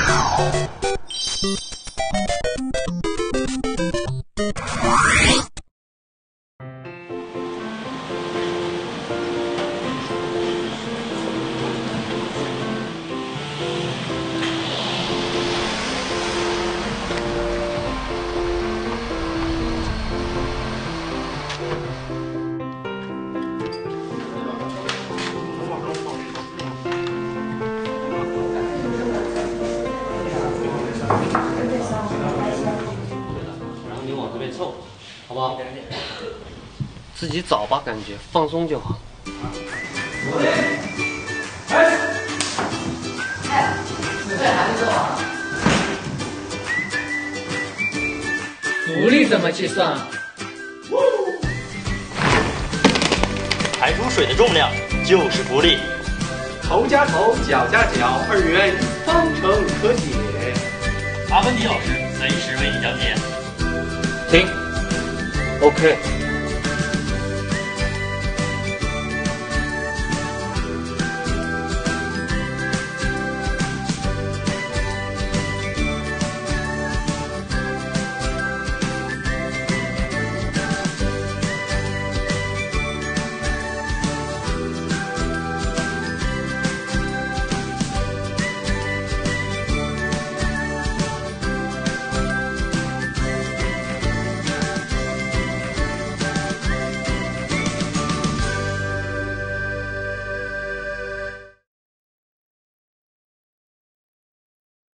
好不好？自己找吧，感觉放松就好。 浮力怎么计算？ 排出水的重量就是浮力。 头加头，脚加脚，2元方程可解。 阿凡提老师随时为你讲解。 停。OK。